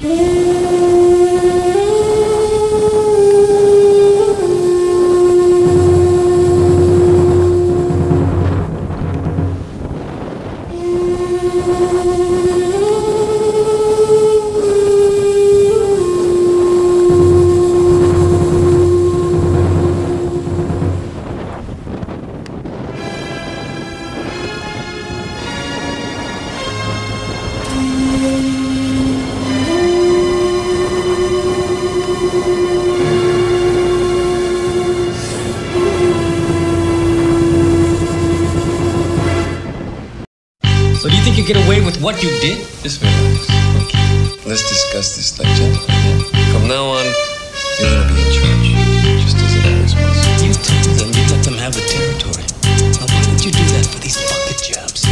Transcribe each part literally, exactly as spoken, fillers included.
So do you think you get away with what you did? Just relax. Okay. Let's discuss this like gentlemen. Yeah? From now on, you're gonna be in charge, just as it always was. You told them you'd let them have the territory. Now why would you do that for these bucket jobs?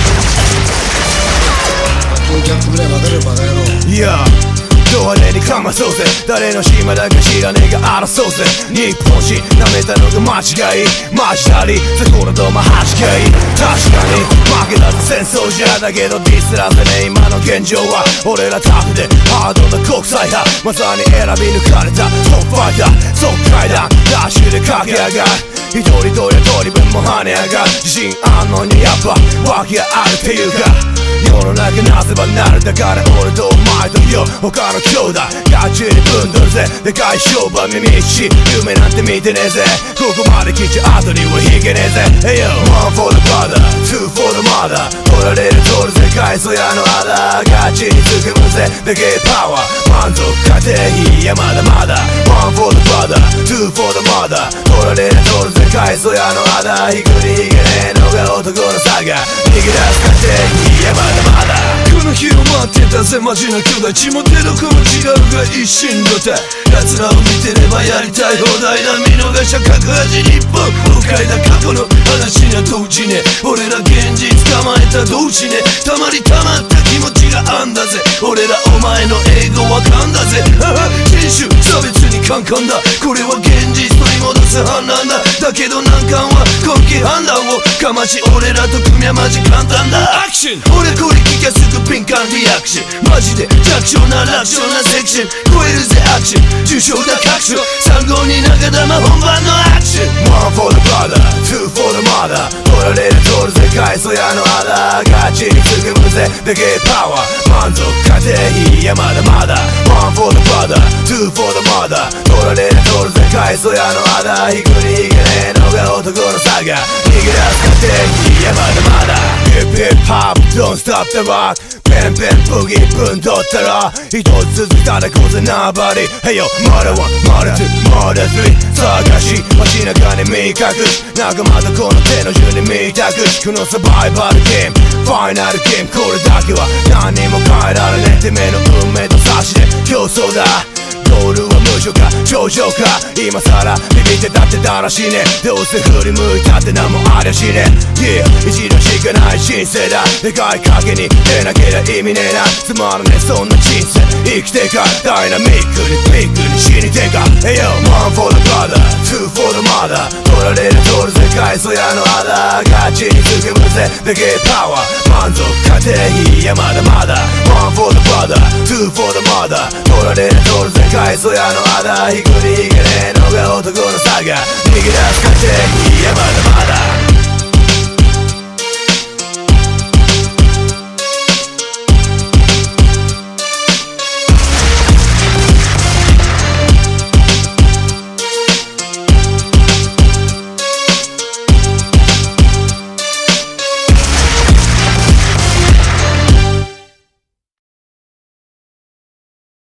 Yeah. ド派手にかまそうぜ誰の島だか知らねえが争うぜ日本史舐めたのが間違いマジ足りゼコラドマはちかい確かに負けたぜ戦争じゃだけどディスらせねえ今の現状は俺らタフでハードな国際派まさに選び抜かれたトップファイター即階段ダッシュで駆け上がる一人とや通り分も跳ね上がる自信あんのにやっぱ訳があるっていうか世の中なせばなるだから俺とお前とよ他の兄弟ガチにぶんどるぜでかい商売耳一し夢なんて見てねえぜここまで来ちゃ後には引けねえぜ Hey yo One for the brother Two for the mother 取られる通る世界そやのあだガチにつくむぜでけえパワー満足家庭いやまだまだ One for the brother Two for the mother 取られる通る世界そやのあだ引くに引けねえのが男の差が逃げ出す家庭いやまだまだこの日を待ってたぜマジな兄弟血も出どこも違うが一心同体奴らを見てればやりたい放題だ見逃しゃ各味日本崩壊だ過去の話には同時ね俺ら現実捕まえた同時ねたまりたまった気持ちがあんだぜ俺らお前の英語わかんだぜ人種差別にカンカンだこれは現実取り戻す反乱だだけど難関は根気判断をかまし俺らと組みはマジ簡単だアクション俺これ聞きゃすぐ敏感リアクションマジで弱小な楽勝なセクション超えるぜアクション重症だ確証参考に中玉本番のアクション One for the brother Two for the mother 取られる通る世界そやのあだガチにつくむぜでけえパワー満足家庭いやまだまだ One for the brother Two for the mother 取られる通る世界そやのあだ引くに引けねえのが男の差が逃げ出す家庭いやまだまだ Hip hip hop don't stop the rock ペンペンブギーぶんどったら一つずつ叩こうぜナーバディ Hey yo まだワンまだツーまだスリー探し街中に見隠し仲間とこの手の順に見たくしこのサバイバルゲームファイナルゲームこれだけは何にも変えられねえてめえの運命と差しで競争だゴールは無償か頂上か今さらビビってたってだらしねどうせ振り向いたって何もありゃしね Yeah 一度しかない人生だでかい賭けに出なけりゃ意味ねえなつまらねえそんな人生生きてかダイナミックにピックに死にてか Hey yo One for the brother Two for the mother 取られる通る世界そやのあだガチにつくむぜでけえパワー満足家庭いやまだまだ One for the brother Two for the mother 取られる通る世界そやのあだ引くに引けねえのが男の差が逃げ出す家庭いやまだまだ